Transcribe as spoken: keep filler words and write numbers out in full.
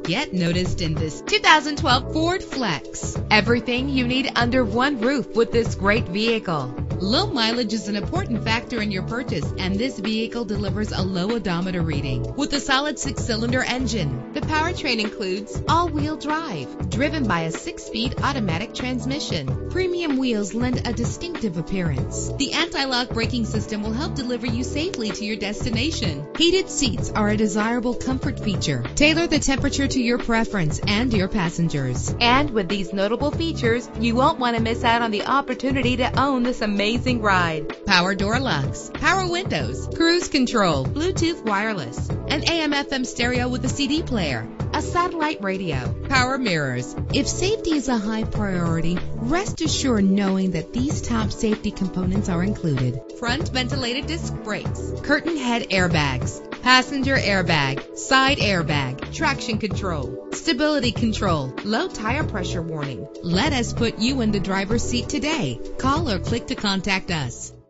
Get noticed in this two thousand twelve Ford Flex. Everything you need under one roof with this great vehicle. Low mileage is an important factor in your purchase, and this vehicle delivers a low odometer reading. With a solid six-cylinder engine, the powertrain includes all-wheel drive, driven by a six-speed automatic transmission. Premium wheels lend a distinctive appearance. The anti-lock braking system will help deliver you safely to your destination. Heated seats are a desirable comfort feature. Tailor the temperature to your preference and your passengers. And with these notable features, you won't want to miss out on the opportunity to own this amazing ride. Power door locks, power windows, cruise control, Bluetooth wireless, an A M F M stereo with a C D player, a satellite radio, power mirrors. If safety is a high priority, rest assured knowing that these top safety components are included. Front ventilated disc brakes, curtain head airbags, passenger airbag, side airbag, traction control, stability control, low tire pressure warning. Let us put you in the driver's seat today. Call or click to contact us.